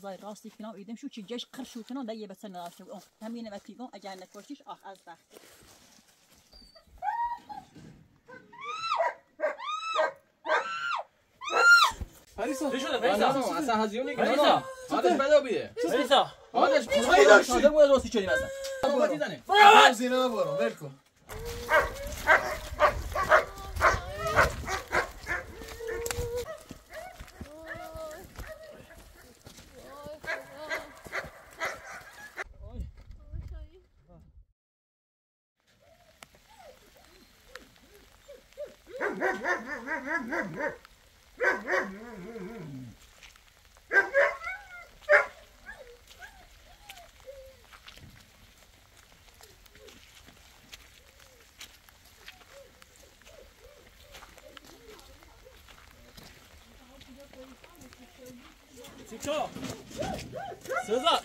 مغزای راستی کنم ایدم شو چی جش قرشو کنم دیگه بس نراشه اون همین وقتی اگر نکوشیش آخ از وقت پریسا چی شده پریسا؟ اصلا هزیون نگه پریسا حالش بدا بیه پریسا حالش شده بود راستی چنین اصلا بابا دیدنه زینا برو ول کن چیکار؟ سزا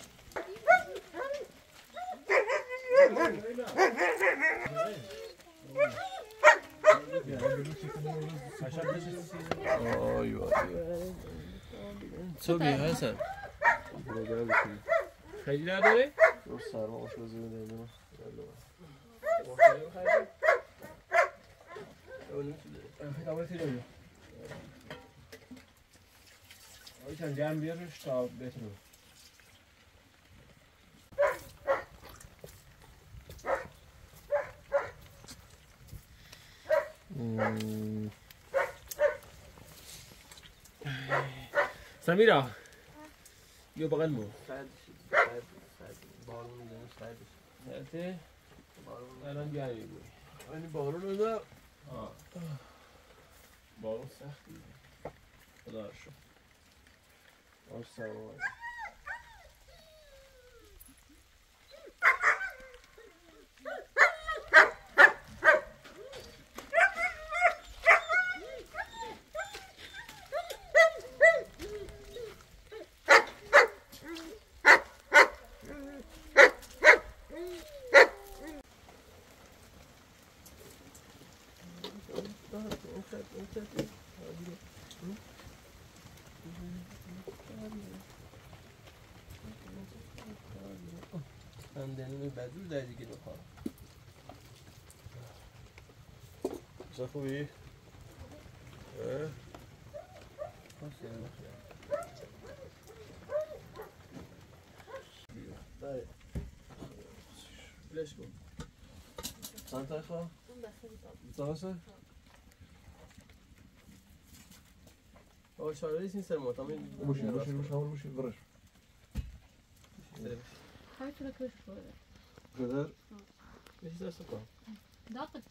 آی وای صبحی حسن خیلی نداره؟ رو سرما باش بزنیم نمیدونم چند جمع بیارش تا بتونم سمیرا بیا بغل مو بارون میزنه سردش سرده الان گرمی بود این بارون رو نه بارون سختی خدا رو شکر آش سرما هم دنیمی بدل در دیگه بخواه چه خوبی؟ بله بلش کن چند تا خواه؟ تاسه؟ آقا چاره نیست این سر مطمئن بوشین برش Hard to push for it. قدر؟ بشی دست کن Dapat.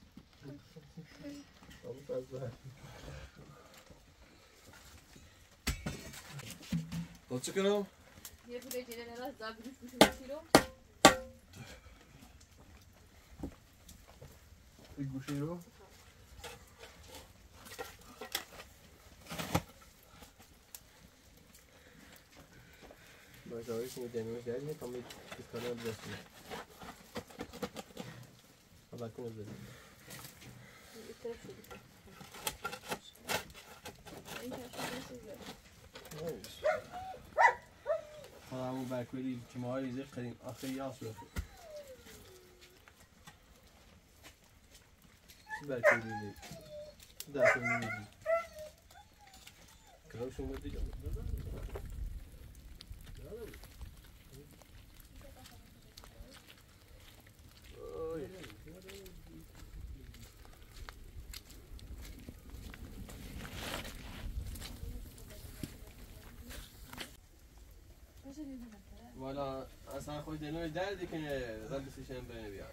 آبو فرزه با چه کنم؟ یه پوله جنه نلاز دا بروش بشو بشیرو. یک گوشی رو؟ باشه آقایش میگه دنیمش دردیه تا می کسکانه هم برسونه حالا کنه بزنیم حالا همون برکوری که ما ریزه قدیم آخه یاس رو چی برکوری ریزه دست رو نمیدی کلاشون بود دیگه والا اصلا خود دنوی دردی که ربسیش هم بینه بیاره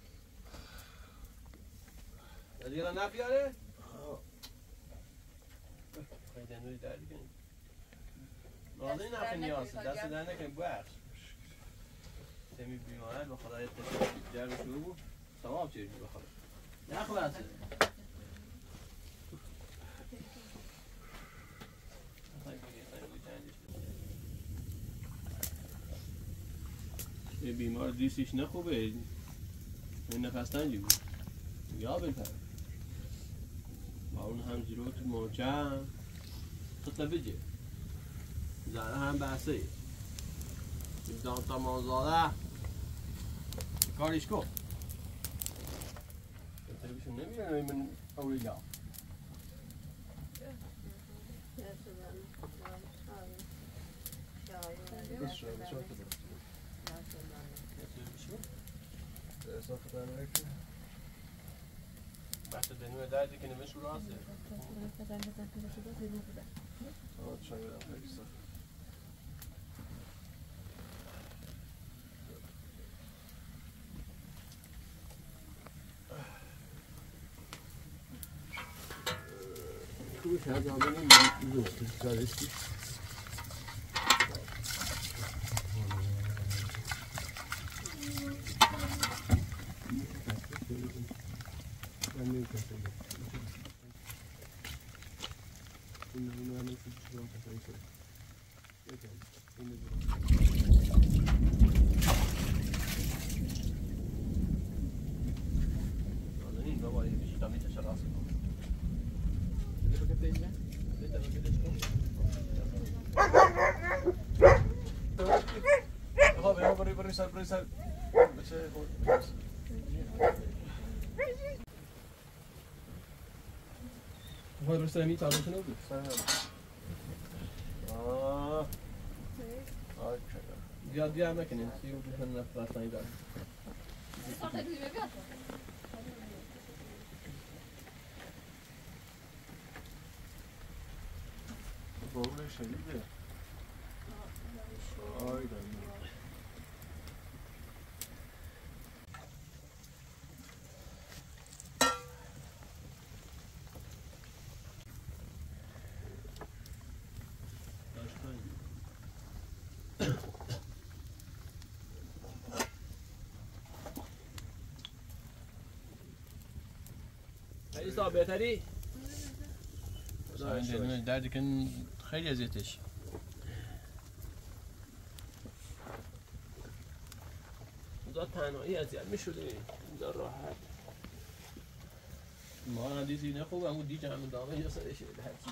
دیگه را نبیاره؟ خود دنوی دردی که نازه نفع نیاسه دست در نکنی بخش تمی بیماره به خدای جرم شروع بود ثواب چیزی به خدا نخلصه یه بیمار دیستش نخوبه این نفس تنجی بود یا بلپره با اون هم زیروت محکم خطه بجه زنه هم بحثه تا مازاده کاریش کن تلویزیون نمیبینم من اولیگا بس شو كده ساخت انا هيك بحث دنيا دادي كنا مش راسي شغل هيك صح كل هذا عملنا نزور كاريسكي بريسال هو برسل ميت على شنو ديار مكان نسيو بحنا فلاتنا يدار بقول شديد هيسا بهتري عندنا دردي كان خیلی اذیتش اونجا تنهایی اذیت میشدی اونجا راحت ما هم دیدی نه خوب همون دیگه همون دامه یا سرشه هرچی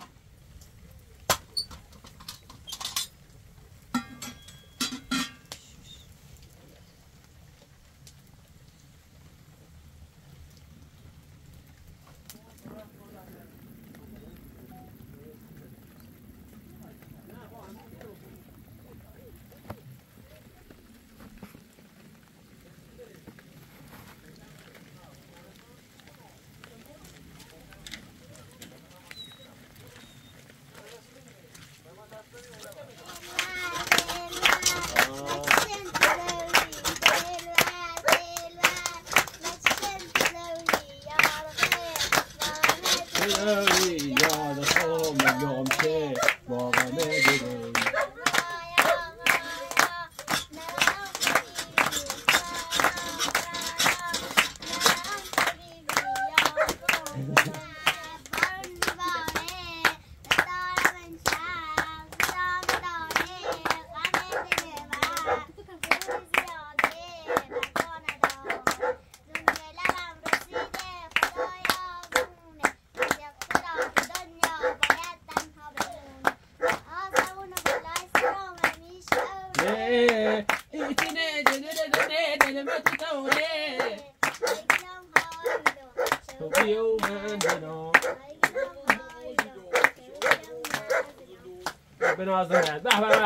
بنازنه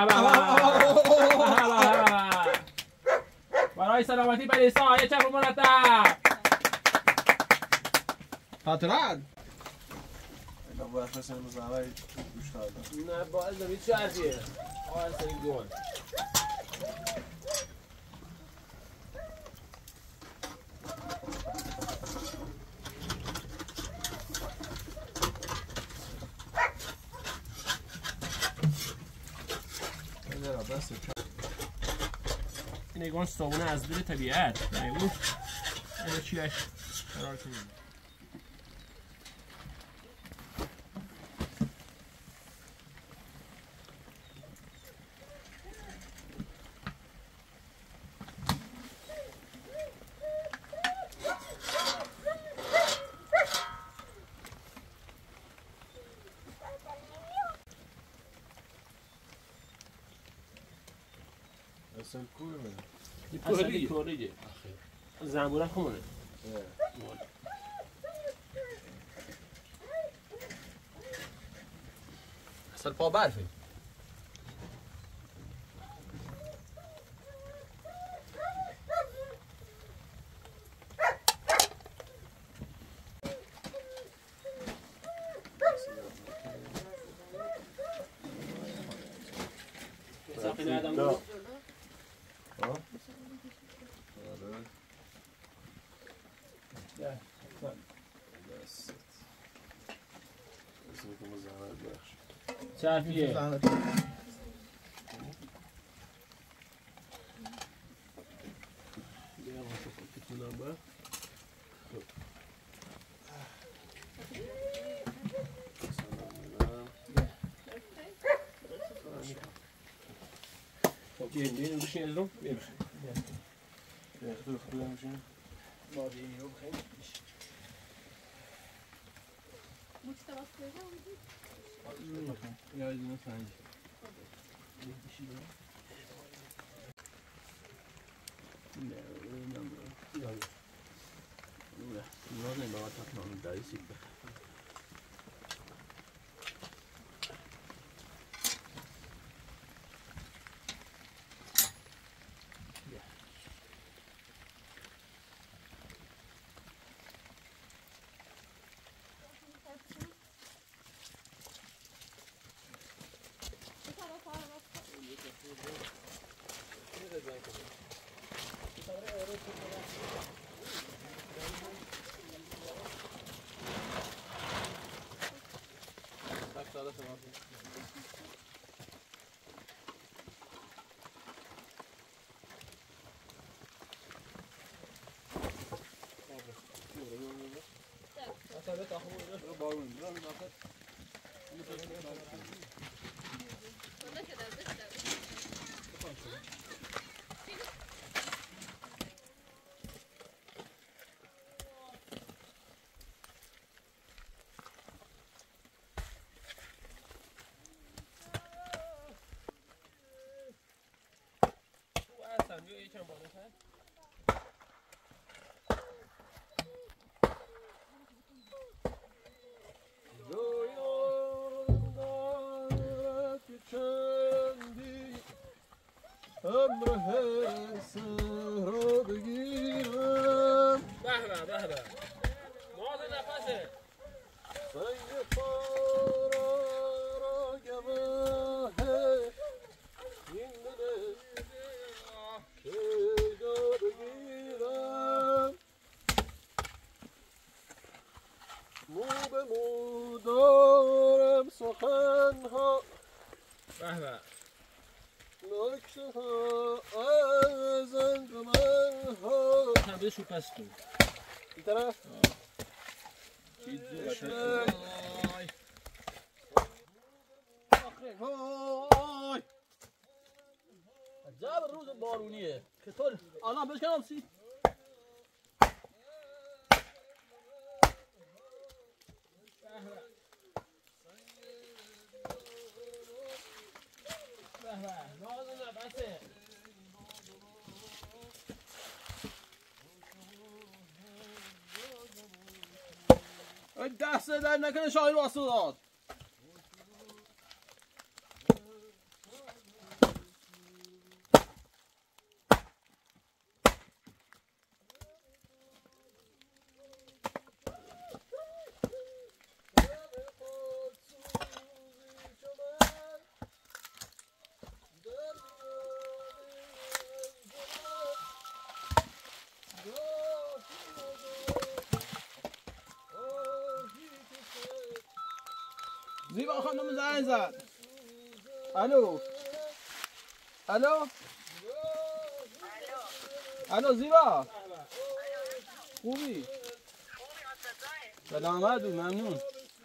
برای سلامتی بلیسا یه چپ مرتب خاطرات انا باید مثلا مزارعی گوش دادم نه باید نمید چه عرضیه آن سنگ دون این نگاه صابونه از دل طبیعت یعنی اون اینو چیش قرار کنیم اصلا کوه من اصلا کوریه زنبوره خمونه اصل پا برفه چرفیه بیاین بشین از رو بیاین بشین باید این رو بخیریم مجتبی کجا بودی؟ یا از این سنج لازم باید تکنان داری سیب بخیر شو پستو این طرف عجب روز بارونیه چطور الان بشکنم سی دست در نکنه شاهی رو اصلا داد زیبا خانم زنگ زد الو الو الو زیبا خوبی سلامت و ممنون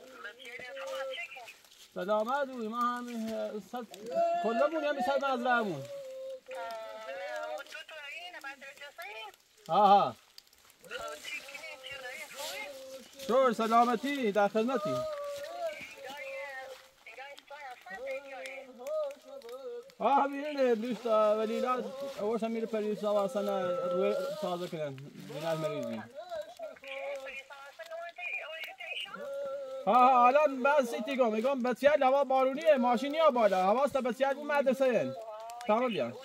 سلامت و ما همین کلا بونی هم بیشتر مزرعه همون ها شور سلامتی در خدمتی همین دوستا ولی لا اولش میره پریسا و اصلا روی تازه کنن بینار مریضی ها الان بعد سیتی گم میگم بسیار هوا بارونیه ماشین یا بالا حواست بسیار اون مدرسه این تمام بیان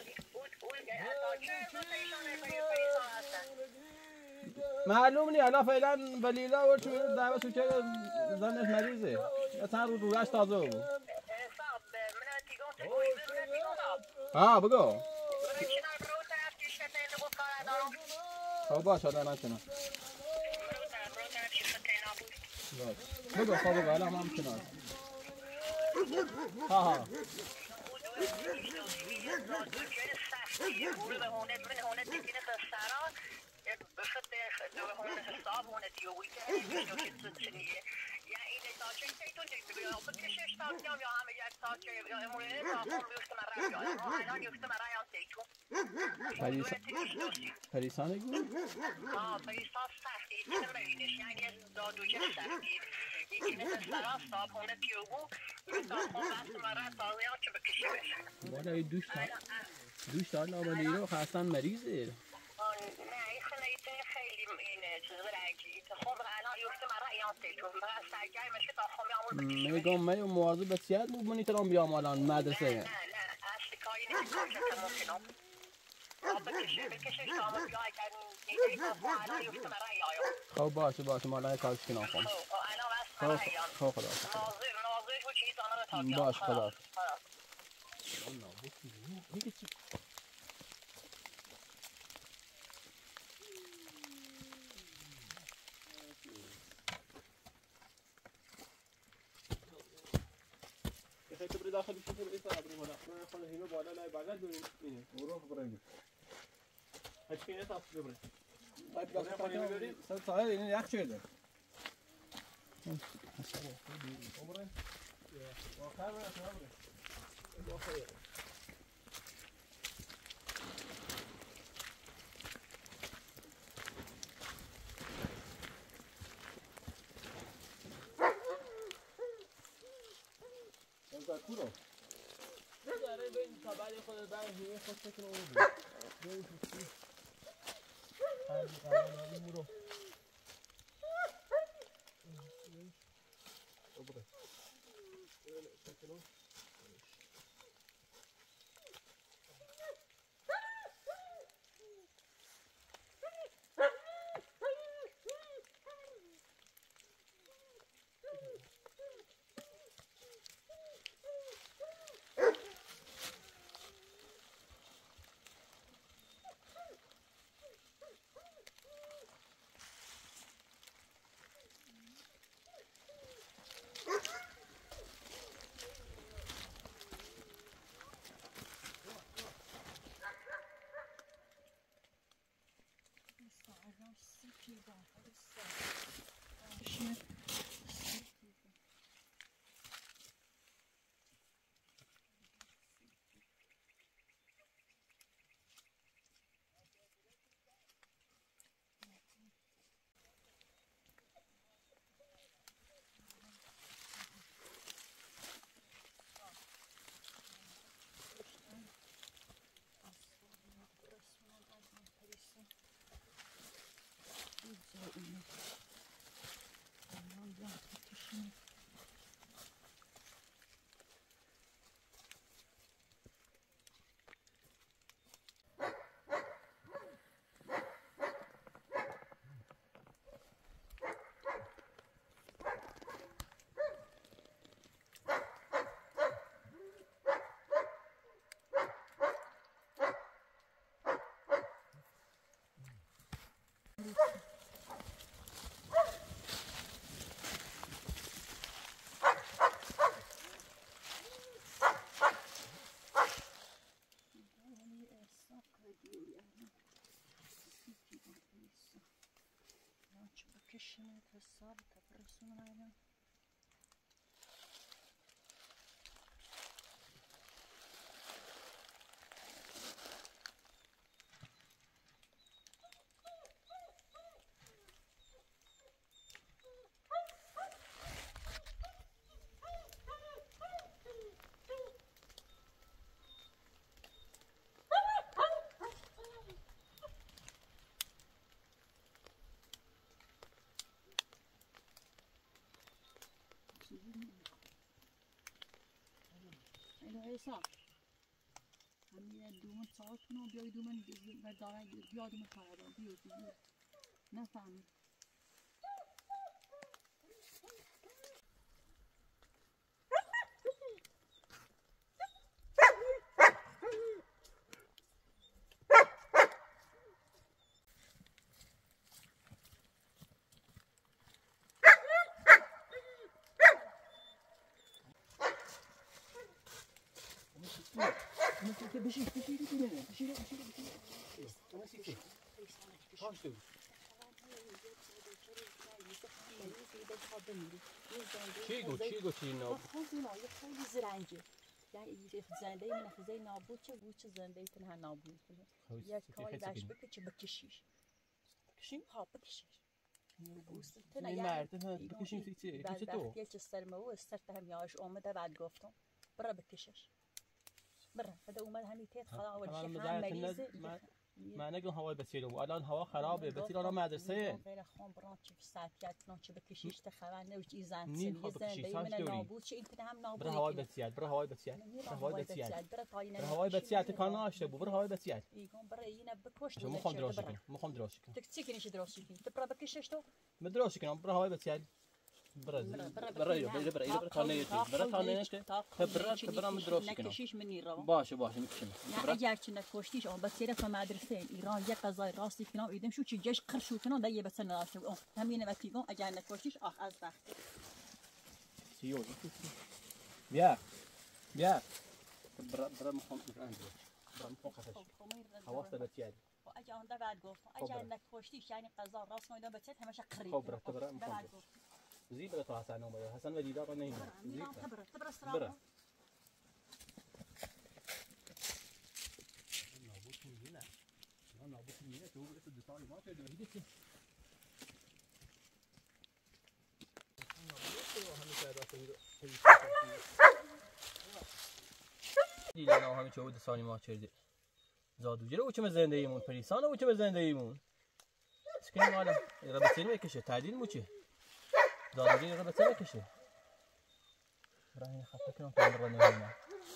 معلوم نی الان فعلا ولیلا و چون دعوت تو که زنش مریضه اصلا روش تازه بود ها بگو خب باش الان نکنم بگو خب بگو الان هم کنم ها پریسان گو؟ پریسان سختی نمیبینش یعنی دادوجه سختی یکی مثل سرا صاحب هونه پیوگو مثل خونبست مرد تازیان که بکشی بشن والا این دوش تا لابالی رو خواستن مریضه نه این خیلی اینه چیز رنگی خب الان یفته مرد ایان تیتون برای سرگرم مشه تا خوامی آمول بکشی میگم من مواظب بسیار بود منی ترام بیام الان مدرسه نه اصلی کاری نمیکنم که ممکنم بکشش تا آمول بیا اگر نیدهی تا الان یفته مرد ایان خب باشه مالا کارش کنم خب الان بس مرد ایان خب خدا ناظر و چیز آنها رو تا بیان باش خدا خیلی بری داخل بشی بری سر ابرو بالا من خونه هیمه بالا لای بغل بریم اینه برو بریم هیچ کی نتاس ببره باید گاز کنیم بریم سر سایه این یخ شده عمره آخر بریم عمره کورو داره به این خبری خود در هیه خود فکر رو بود بایی خودی خیلی قرار مورو اینو حساب همین دومن ساعت کنم بیای دومن برداره بیا دومن کارا بیا نفهمی چی نابود خیلی زرنگه یعنی زنده من خزای نابود چه بود زنده تنها نابود یک کاری داشت بکشیش ها بکشیش این مرد بکشیم فیکسی تو یه سرمه و استرت هم یاش اومده بعد گفتم برا بکشش برا بده اومد همین تیت خدا اول شيء هم مریضه ما نقول هواي بسيره والان هوا خرابه بسيره انا مدرسه غير خون بران چه ساعتیت نو چه بکشیش ته خبر نوش زن زنده من نابود چه انت هم نابود برا هواي بسيات برا هواي بسيات هواي بسيات برا هواي بسيات كان ناشته برا هواي بسيات يقوم برا ينا بكوش مخم دراسي تكتيكنيش دراسي تبرا بكشش تو مدراسي كان برا هواي بسيات برا نکشیش منی رو باشه میکشم نه اگر چه نکشتیش اون بس یه تو مدرسه ایران یک قضای راستی کنم ایدم شو چی جش قرشو کنم ده یه بس نراسته اون همین وقتی اگر نکشتیش از وقت سیو بیا برا مخم خفش حواست بسیار اگر اون ده بعد گفتم اگر نکشتیش یعنی قضا راست میدم بس همش قری برا مخم زي بلا طه حسن وما حسن ولي دار نيم زي تبرا صراحه دیدن همین چه بود سالی ما چرده زادوجه رو چه زندگیمون پریسان رو چه زندگیمون سکین مالا را بسیار میکشه تعدیل موچه زادوجه را بسیار میکشه برای خفه کنم تا در نمیدونم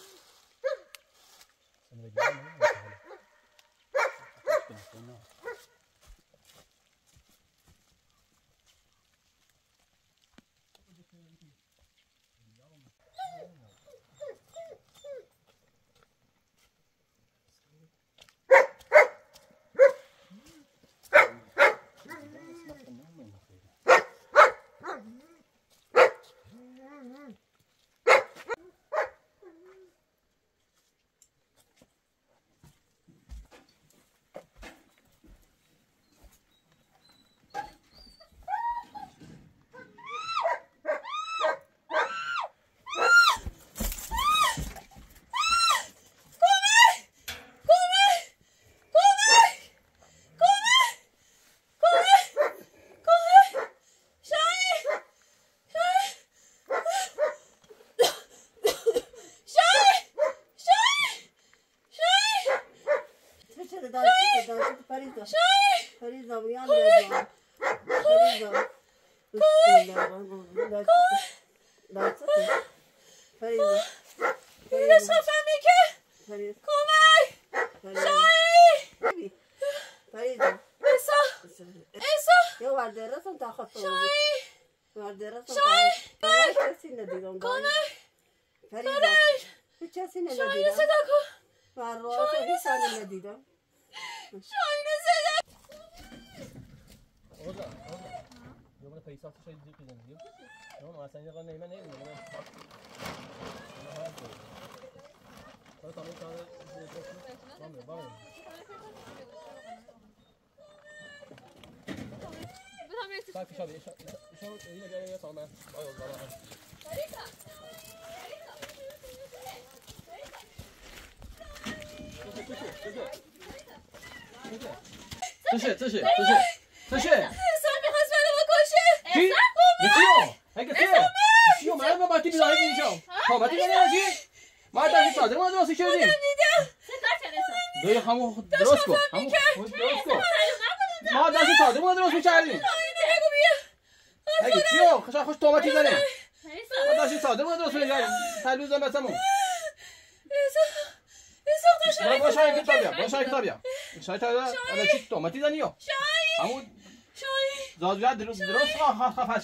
Fariza uyan dedi. Fariza. Fariza. اینو صفمه که کمک شایی Fariza. ایسا Ya varderasın ta khatı. شایی Varderasın. Şay. Kesi ne diyorum? کمک Fariza. Hiç sesi ne شایی diyorum? صدا کن Varroa hiç sesi ne diyorum? شایی صدا اوضاع يوم الفيصل شيء جديد كذا نجيب يوم ما سنجي قلنا يمين يمين يمين هذا طبعا كان بام ساكت شابي شو هنا جاي طبعا ايوه طبعا تشه احسان میخواست منو بکشه چی؟ چیو؟ اگه چیه؟ چیو؟ من ما باتی بیایی اینجا ها باتی بیایی ما داری صادر ما درستی شدیم دیدم دوی همون درست کن همون درست کن ما داشتی صادر ما درست می‌کردیم اگه چیو؟ خوش توماتی زنیم ما داشتی صادر بود درست میگه تلویزیون بسمون ایسا باشه این کتابیا باشه کتابیا شاید الا چی توماتی زنیو همون زادویا درست خفاش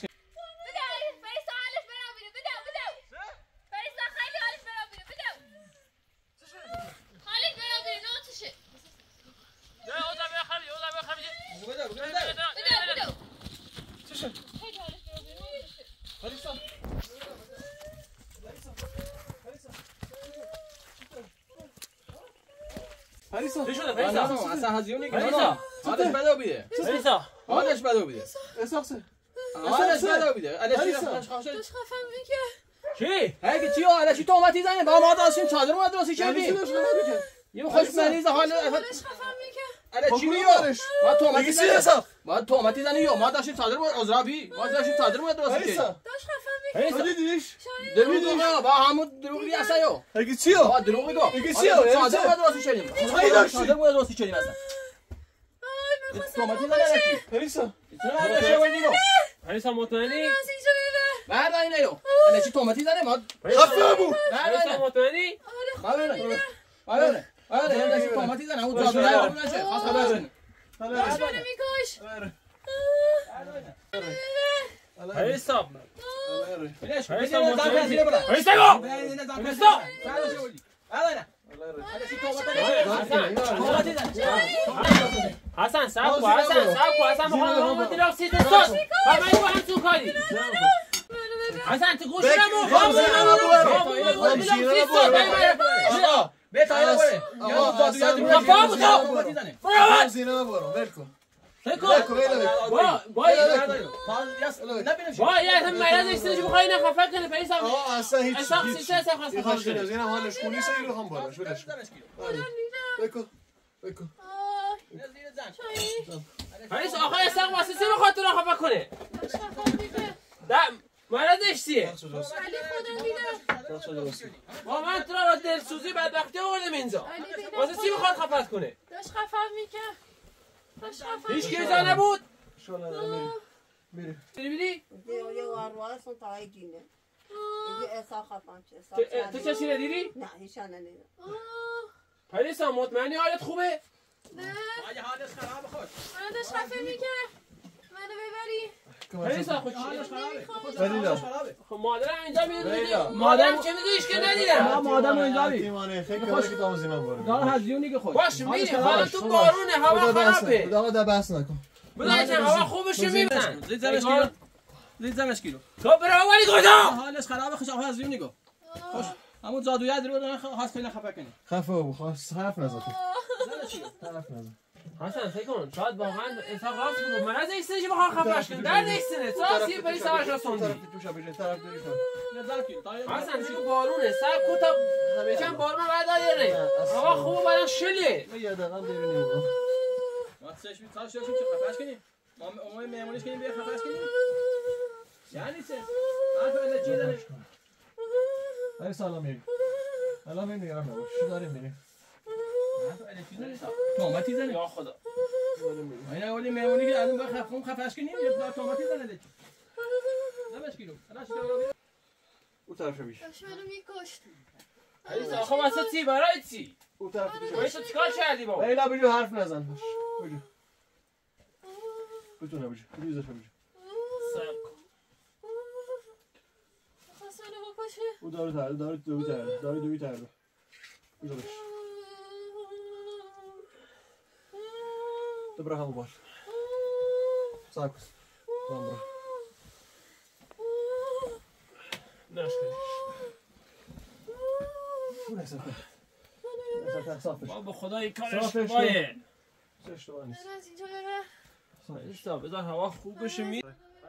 پریسا چی شده پریسا اصلا هزیونی که نه حالش بده بیده پریسا حالش بده بیده احساسه حالش بده بیده داشت خفم میکرد چی هی چی حالا چی توماتی زنی با ما داشتیم چادر ما درست کردیم یه خوش مریض حال داشت خفم میکرد الا چی میارش ما توماتی زنی ما توماتی زنی ما داشتیم چادر ما عذرابی ما داشتیم چادر ما درست کردیم داشت خفم میکرد دیدیش دروغ با همون دروغی هستیو اگه چیو با دروغ میگو اگه چیو چادر ما درست کردیم چادر ما درست کردیم اصلا توماتی زنی چی پریسا چرا چه ویدیو پریسا مطمئنی از اینجا ببر بعد اینو الا چی توماتی زنی ما خفه بود بعد پریسا مطمئنی الا چی توماتی زنی اون جادویی بود نشه خاص خبر کنی داشت منو میکش پریسا بلش پریسا بلش مطمئنی زنگ بلش پریسا پریسا حسن صبر کن حسن میخوام مدیر سیت استاد و من با هم تو کاری حسن تو گوش نمو خام به تایید بره یا برو زینا برو ولکو با یه هم مرض استیج بخوای نه خفه کنه پیسا اصلا هیچ خاص زینا حالش خونی سیرو هم بالاش ولش بکو پیسا آخه استق واسه چی بخواد تو رو خفه کنه مرضش چیه علی خدا میده با من تو رو دلسوزی بدبختی آوردم اینجا واسه چی بخواد خفت کنه داشت خفم میکرد هیچ کی جا نبود یه وارواز اون تای گینه یه احسا خفم چه تو کسی ندیدی؟ نه هیچ ندیدم پریسا مطمئنی حالت خوبه؟ نه حالش خرابه خود من داشت خفه میکرد منو ببری پریسا خود حالش خرابه خب مادرم اینجا میدونی مادرم چه میدونیش که ندیدم مادرم اینجا بی تیمانه خیلی کاری که تام زینا برو دار هزیونی که خود باش میری حالا تو بارونه هوا خرابه خدا دا بس نکن بذار که هوا خوبش میبینن زیدمش کیلو تو برو ولی کجا حالش خرابه خوش آخه هزیونی گو خوش همون جادویی درو خاص خیلی خفه کنی خفه بود خواست حرف نزد حرف نزد حسن فکر کن شاید واقعا انسان راست بود من از ایستنش بخوام خفش کنم در نیستنه ساسی پریسا باشه سوندی حسن چی بارونه سر کوتا یکم بارون بعد داره هوا خوب برای شلیه یه دقیقه ببینیم ما سش می تاش چه خفش کنی ما مهمونیش کنیم بیا خفش کنیم یعنی چه حرف الا چی داره هر سلام میگم الان میگم چی داریم میگیم توماتی زنه یا خدا اینا ولی مهمونی که الان با خفم خفش کنیم یه توماتی زنه دیگه نمش کیلو الا چی داره اون طرف بیش داشت منو میکشت پریسا آخه واسه چی برای چی اون طرف پریسا چیکار کردی بابا لیلا بجو حرف نزن باش بجو بتونه بجو ریزش بجو خواست منو بکشه او داره دوی تر بجو بش تو برو همون باش ساکس برو با خدای کارش اشتباهه نیست من از اینجا ببر پریسا بذار هوا خوب بشه می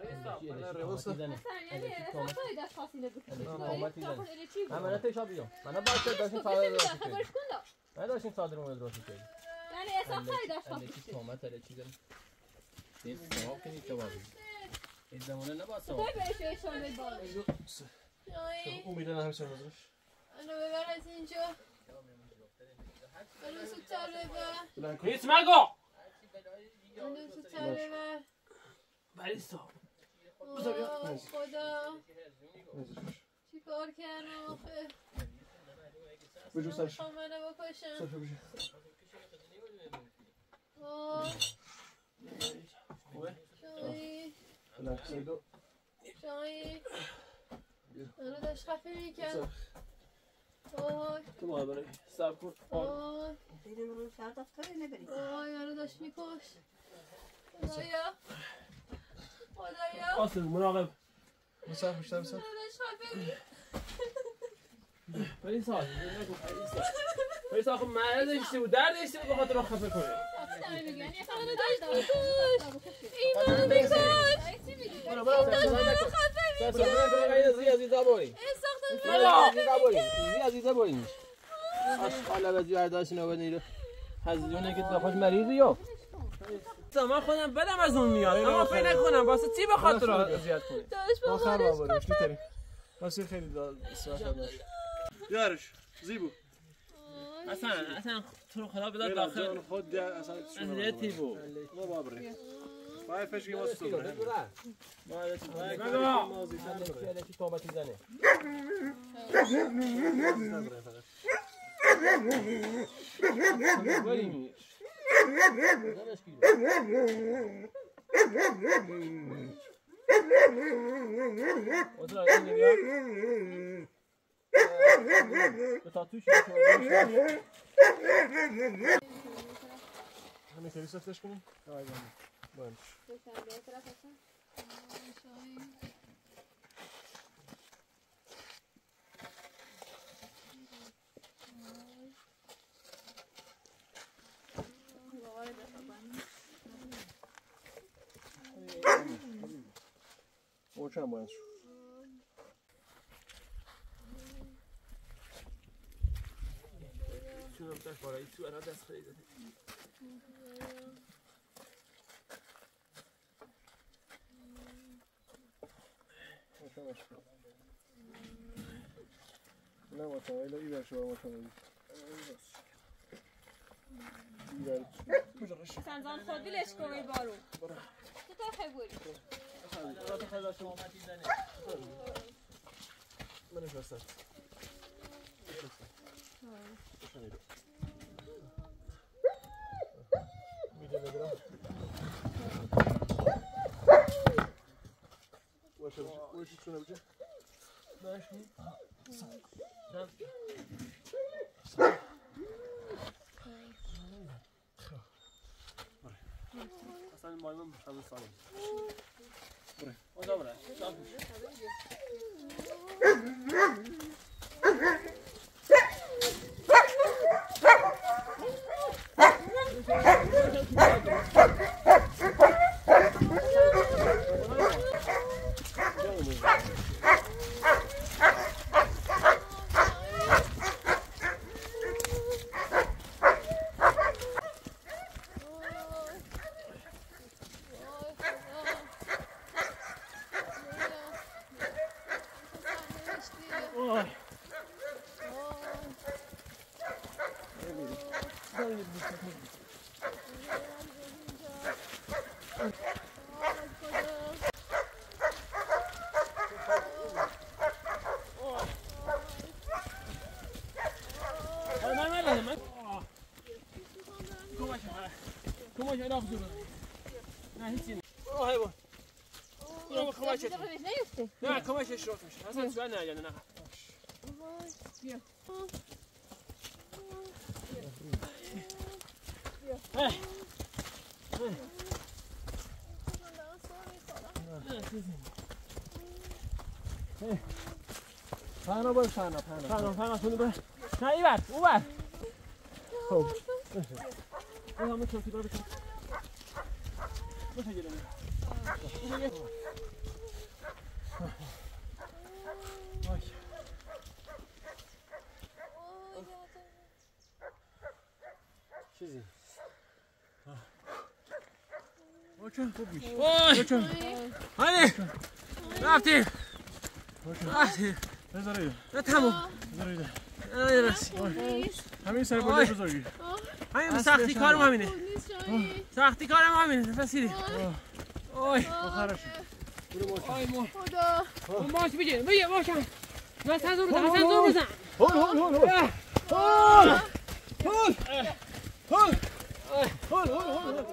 من تشا بیام من باشه داشتم صادر درست کنم من داشتم صادر درست کنم یعنی اصلا خیلی داشت کی تومات هر چیز این سواب کنی جواب این زمانه نباید سواب اون میدن همه چند ازش منو ببر از اینجا منو زودتر ببر هیچ مگو منو زودتر ببر پریسا خدا کار کردم آخه بجو سرش منو بکشم سرش بجو شایی بلند سیدو شایی منو داشت خفه میکرد تو ما برای سب کن بریم رو سر دفتره نبریم منو داشت میکش خدایا آسل مراقب بسر بیشتر بسر منو داشت خفه میکرد پریسا پریسا خب مرد اشتی بود درد اشتی بود بخاطر رو خفه کنه منو داشت میکش این منو میکش برو عزیزا بریم عزیزا بریم حالا به جوار داشت اینو بدین هزیونه که خود مریضی یا من خودم بدم از اون میاد اما فکر نکنم واسه چی به خاطر اذیت کنه آخر بابا میتونی واسه خیلی ساعت داشت بیارش زیبو اصلا تو رو خدا بداد داخل خود اصلا اذیتی بود ما بابری باید فشکی واسه تو بره کی توبتی زنه بریم Otur aynı ya. Tatlı şu. Hani seni satış günü? Aynen. Böyle. O çam var. Şunu da para itu ana dest خرید. Ne var sana? Öyle iler şu an sana. سنزان خود بیلش کنی بارو تو تا خبوری من نشستم میده بگیرم وش چونه بچه داشتی اصلا مایمون شب سالم بره اونجا بره کماش اراق دور نه هیچی نه آه هیوان برو کماش نه کماش اشراف میشه اصلا سوال نه یعنی نه بیا پانا باش پانا تو بر نه ای بر او بر خب او همه چوکی دار بکن باشه گیرم چیزی اوچن خوب میشه اوچن هانی رفتیم بذاری نه تموم بذاری همین سر بوده بزرگی همین سختی کارم همینه سختی کارم همینه فسیری اوی آخرش آی مو خدا ماش بگیر بگیر ماشم حسن زور بزن حسن زور بزن هول هول هول هول هول هول هول هول هول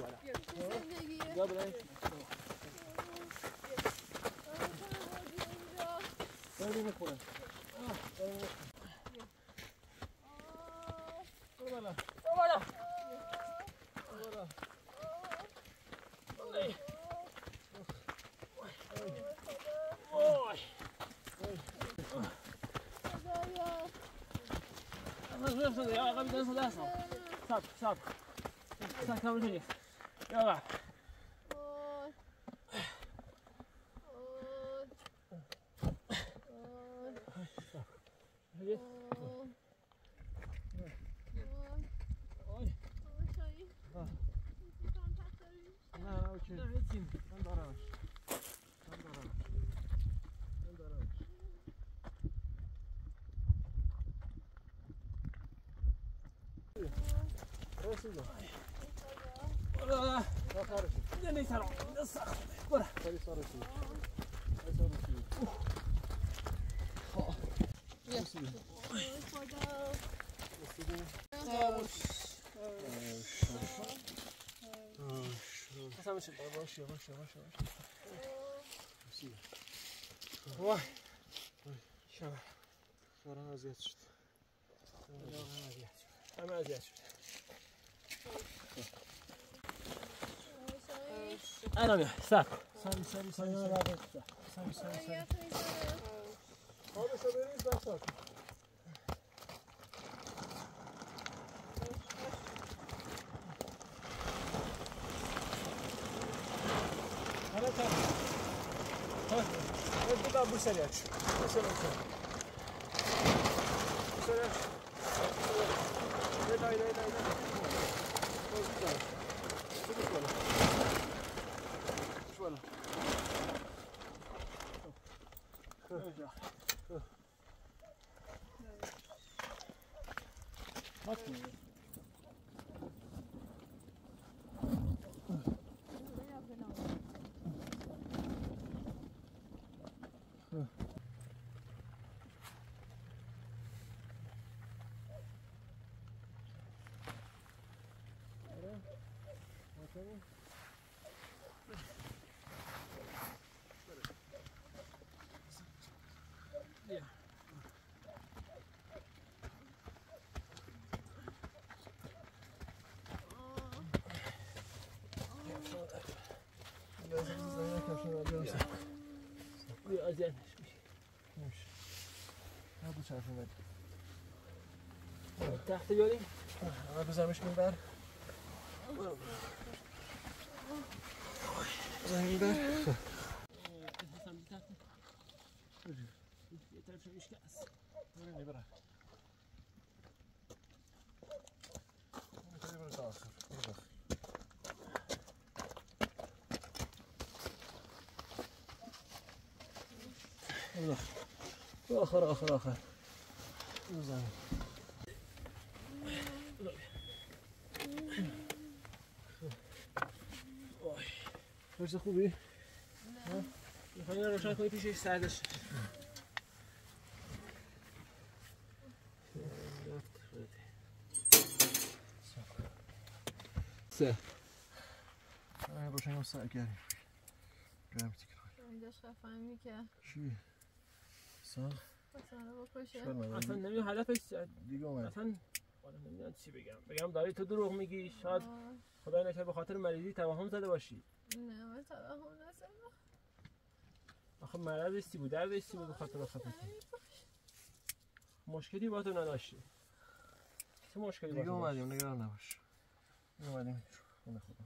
وای شارم اذیت شد همه اذیت شد الان بیا سب سری سری سری سری سری سری حالشو بریز بسات حالا تا ها bu seri aç. Bu seri aç. Bu seri aç. Haydi haydi haydi. Çok güzel. Çok güzel. Şöyle. Bak. تحت بیاریم بزنمش این بر بزنم این بر یه طرف شمیش که هست بریم برم بریم تا آخر آخر آخر آخر بزنم فرصه خوبی؟ نه میخوایی روشن کنی پیشش سردش سه روشن کنم سر گریم گرم تکرار اینجاش فهمی که چی؟ سال؟ مثلا بکشه اصلا نمیدونم هدفش دیگه اومد اصلا نمیدونم چی بگم داری تو دروغ میگی شاید خدای نکنه به خاطر مریضی توهم زده باشی نه من توهم نزدم آخه مرض استی بود درد استی بود به خاطر مشکلی با تو نداشتی چه مشکلی دیگه اومدیم نگران نباش اومدیم خونه خودم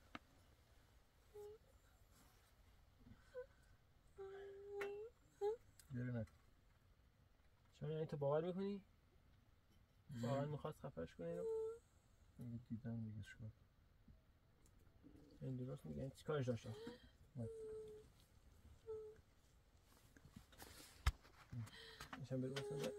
گریه نکن چون یعنی تو باور میکنی؟ واقعا میخواست خفهش کنی رو؟ میگه دیدم دیگه شد این درست میگه این چی کارش داشتم؟ میشم بگو بسنده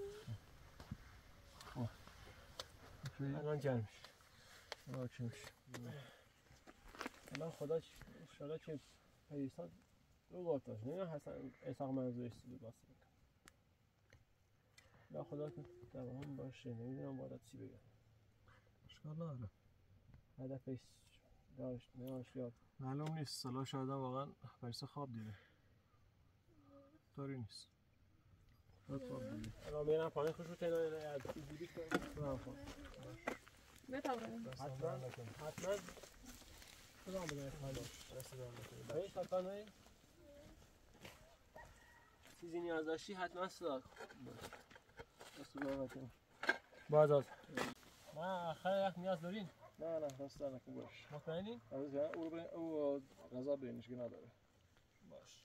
الان جمع میشه چی میشه الان خدا شده که پریستان رو گفتاش نمیدونم حسن اساق منظورش چی بود واسه یا خدا که تمام باشه نمیدونم باید چی بگم اشکال نداره هدفش داشت نهاش یاد معلوم نیست سالا شاید واقعا پریسا خواب دیده طوری نیست شاید خواب دیده الان میرم پایین خوش رو تنهایی از دیدی کنم بتابرم حتما خدا بگه دست دارم نکنید باید تاکانایی چیزی نیاز داشتی حتما صدا دست دارم نکنم باز نه آخر وقت نیاز دارین نه دست دارم نکن باش مطمئنین؟ او غذا برینشگی نداره باش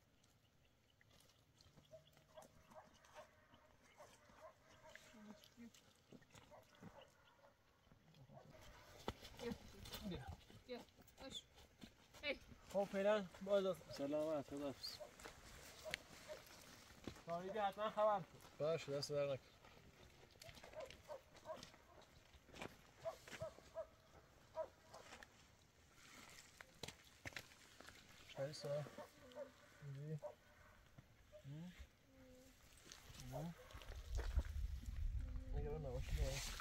خب فعلا باز سلامت خداحافظ تاریدی حتما خبر باش دست در نکن پریسا اینجی نگران نباشی